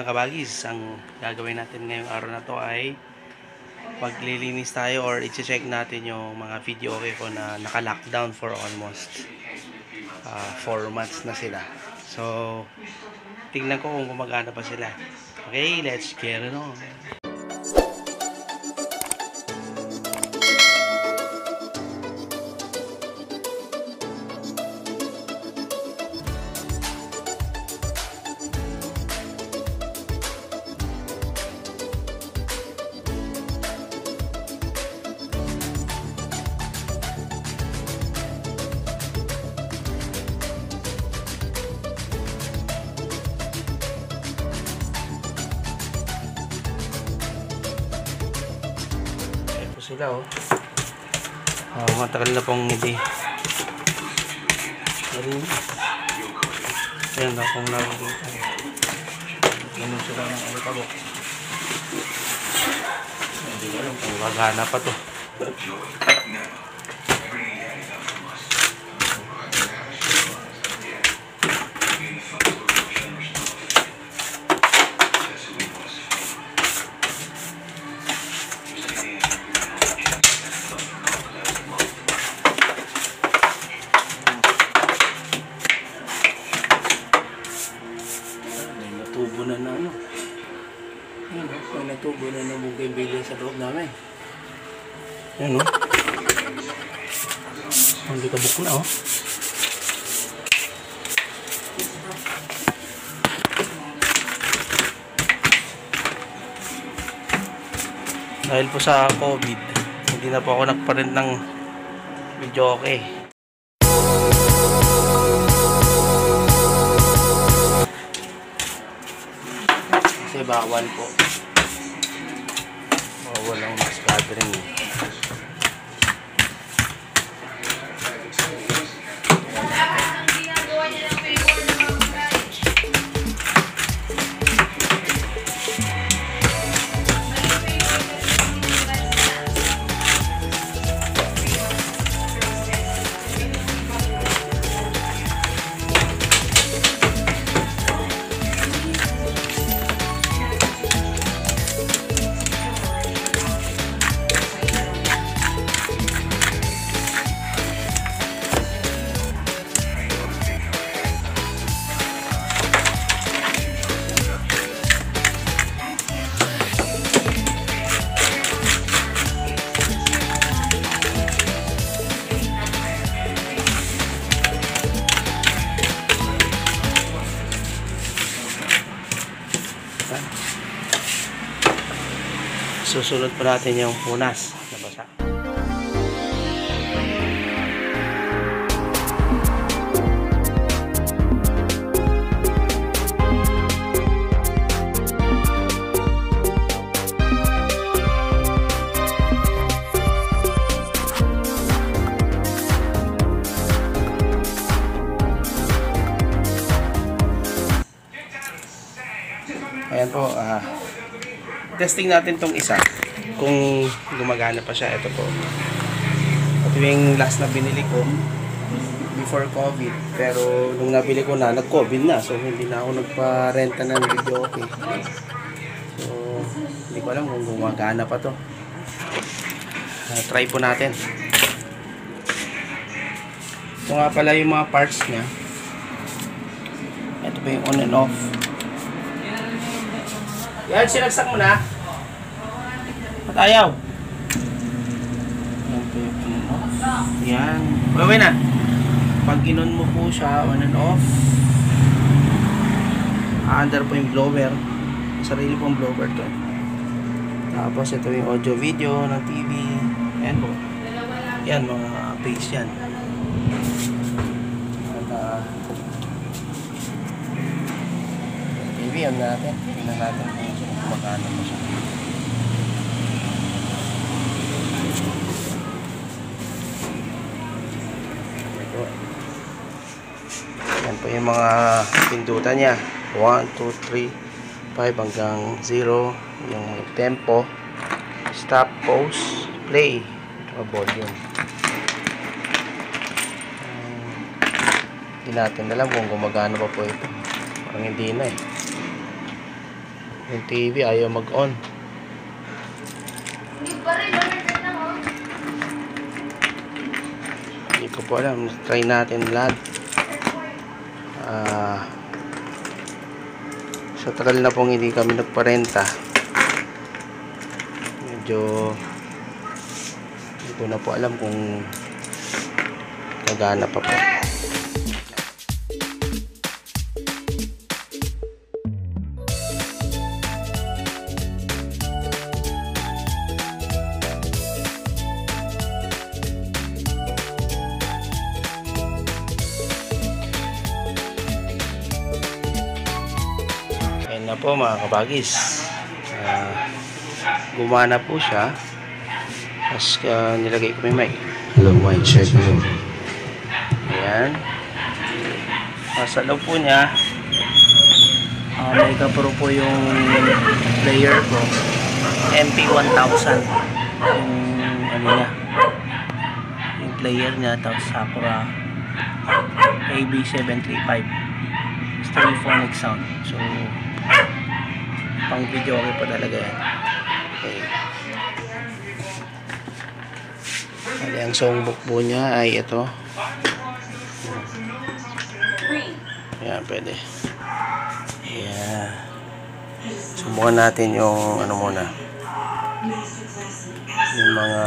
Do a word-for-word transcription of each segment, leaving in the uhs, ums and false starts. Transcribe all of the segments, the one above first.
mga kabagis, ang gagawin natin ngayong araw na to ay paglilinis tayo or i-check natin yung mga video okay ko na naka-lockdown for almost four uh, months na sila. So, tingnan ko kung gumagana pa sila. Okay, let's get it on. Sila oh. Oh, matagal na pong hindi. Ayan na kung nakikita. Ganun sila ng alpabok. Hindi ko alam kung magana pa to. Natubo na na ano. Ayan o, may natubo na na bugay-bilya sa loob namin. Ayan o. Hindi kabuk na o. Dahil po sa COVID, hindi na po ako nagparent ng video okay. Kasi bawal po. Bawal ang mass gathering. Susunod pa natin yung punas na basa. Ayan po, ah uh, testing natin tong isa kung gumagana pa siya. Ito po, ito yung last na binili ko before COVID, pero nung nabili ko na nag-COVID na, so hindi na ako nagpa-renta ng video okay. So hindi ko alam kung gumagana pa to. Uh, try po natin. Ito nga pala yung mga parts nya. Ito pa yung on and off. Yan, sinagsak mo na. At ayaw. Yan. Bawin na. Pag ginon mo po siya, on and off. Under po yung blower. Sarili pong blower to. Tapos ito yung audio video ng T V. Yan po. Yan, mga base yan. At uh, T V yan natin. Tingnan natin kung kumagana mo siya. Yan po yung mga pindutan niya. one, two, three, five hanggang zero. Yung tempo, stop, pause, play, ito volume. Hindi natin alam kung gumagana pa po ito. Parang hindi na eh. Yung T V ayaw mag-on. Hindi ko po alam. Try natin lahat. Ah, sa tagal na pong hindi kami nagparenta, medyo hindi ko na po alam kung nagana pa po. Ayan na po mga kabagis. Uh, gumana po siya. Tapos uh, nilagay ko may mic. Hello, mic check mo. Ayan. Uh, sa loob po niya, uh, may kapro po yung player ko. M P one thousand. Yung ano niya. Yung player niya. Tapos Sakura A B seven three five. Stereophonic sound. So, pang video okay pa talaga yan. Okay. Kali ang songbook po niya ay ito. Ayan, pwede. Ayan. Subukan natin yung ano muna. Yung mga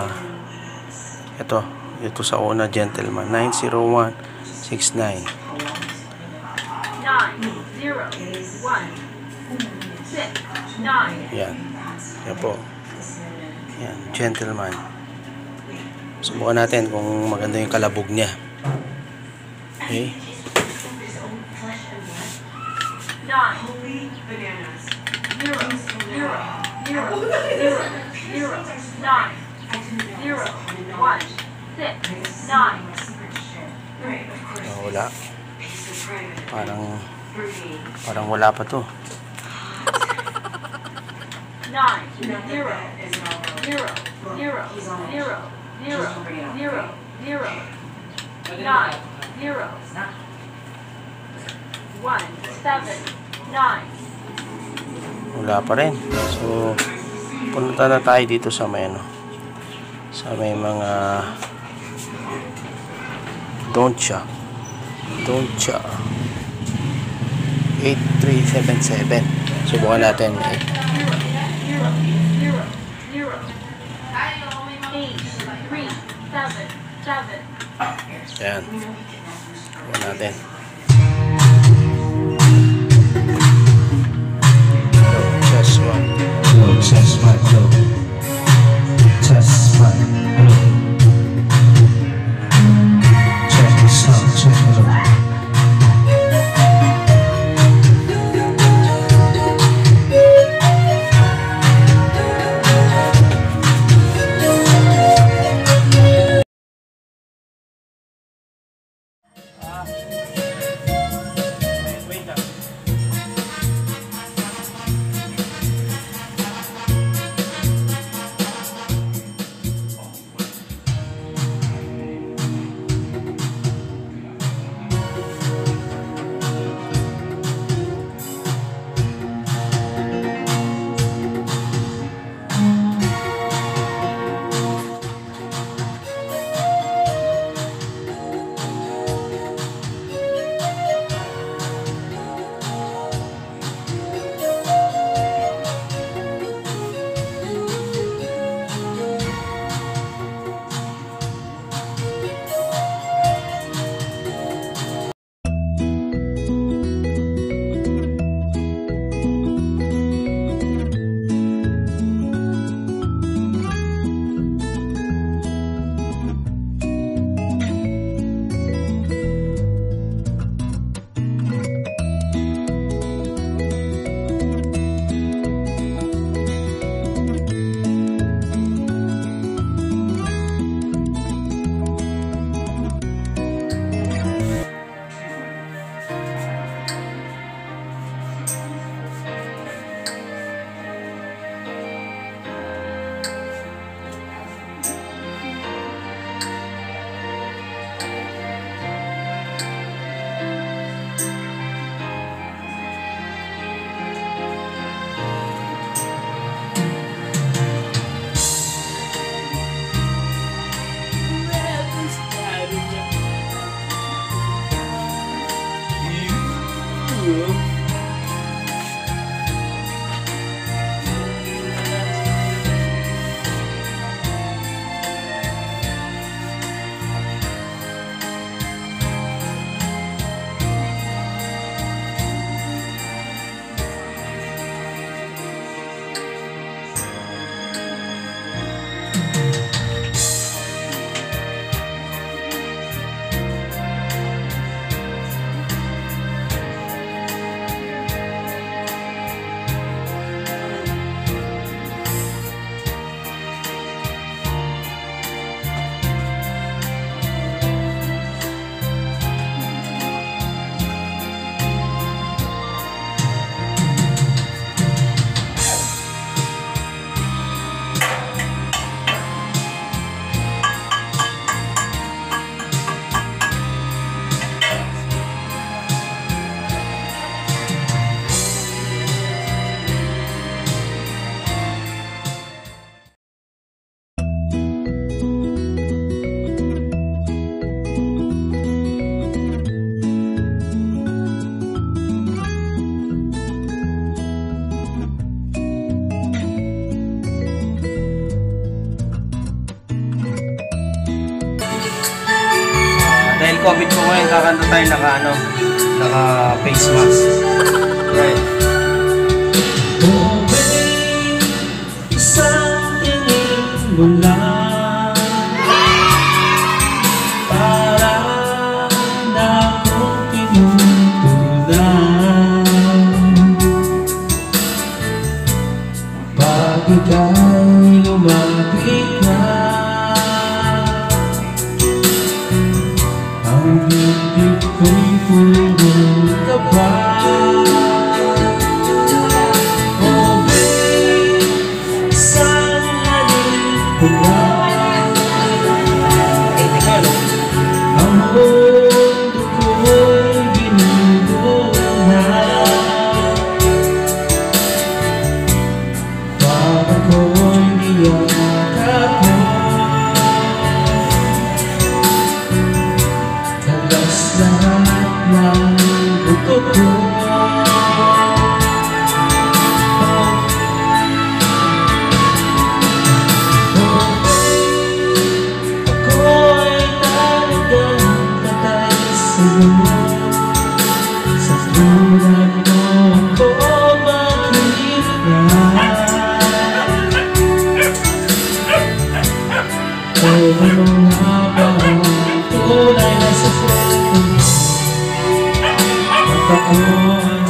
ito. Ito sa una, Gentleman. nine zero one six nine. nine zero one six nine. Yan. Yan po. Yan. Gentleman. Subukan natin kung maganda yung kalabog niya. Okay. nine zero zero zero zero zero nine zero one six nine. Oh, wala. Parang parang wala pa to. nine zero zero zero zero zero zero zero nine zero one seven nine. Wala pa rin. So punta na tayo dito sa may ano, sa may mga Doncha Doncha eight three seven seven. Subukan natin. Ayan. Subukan natin. Test one. Hello, test one. Hello. Test one. Hello. Check this out. Check it out. ngayon kakanta tayo naka ano, naka face mask. Right. Oh babe, isang tingin mo lang para na akong tinutulan. Pag ika'y lumapit na, ang dibdib ko'y puro kaba. Oh babe, isang halin ko lang, ang mundo ko'y binubuhay. Pag ako'y niyakap mo, talas lahat ng buto ko. Ako'y talagang patay sa'yo, sa tulad mo ako maghihirap. O ano nga ba ang tunay na sekreto mo? At ako'y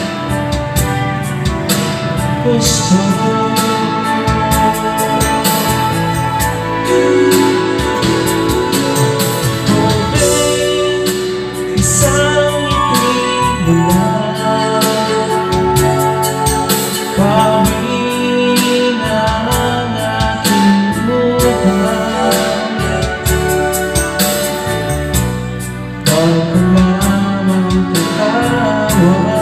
gusto mo. Oh babe, isang ngiti mo lang, pawi na ang aking buhay. Huwag ka lamang tatawa,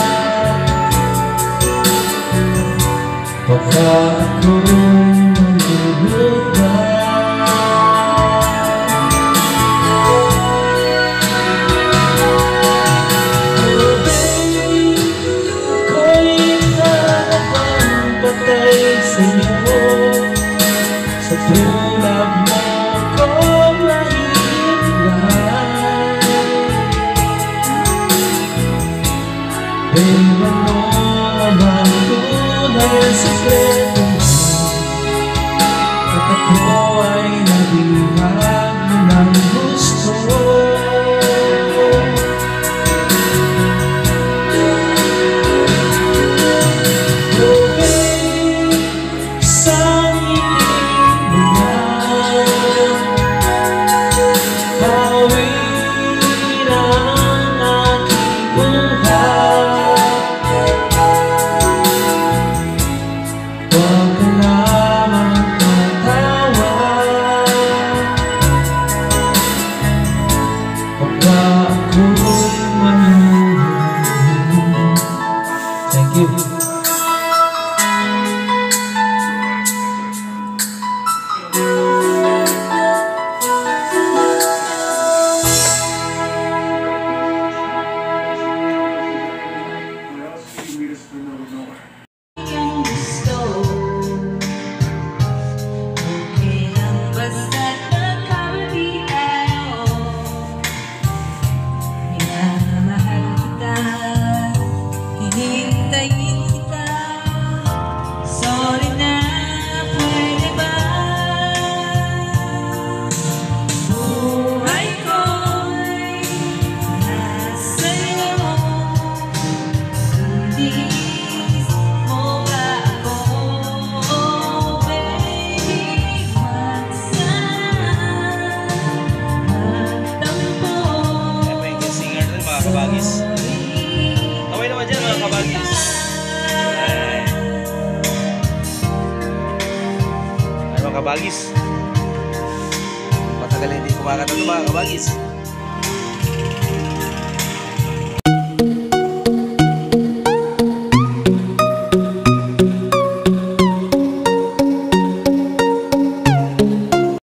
baka ako'y malulutan. Oh babe, ako'y talagang patay sa'yo, sa tulad mo ako mahihintay. Babe, ano ang tunay ang sekreto mo? At ako ay nabihag mo ng gusto. Oh babe, isang ngiti mo lang, pawi na ang aking buhay. Huwag ka lamang tatawa, baka ako'y maluluhan. Thank you. Yung gusto, okay lang basta't magkamali tayo. Minamahal kita, hihintayin kita. Sorry na, pwede ba? Buhay ko'y nasa'yo, hindi mo ba ako, baby, magsampo. Siyempre yung singer dun mga kabagis. Kaway naman dyan mga kabagis. Ay. Ay mga kabagis. Matagal na hindi kumakanta ito mga kabagis.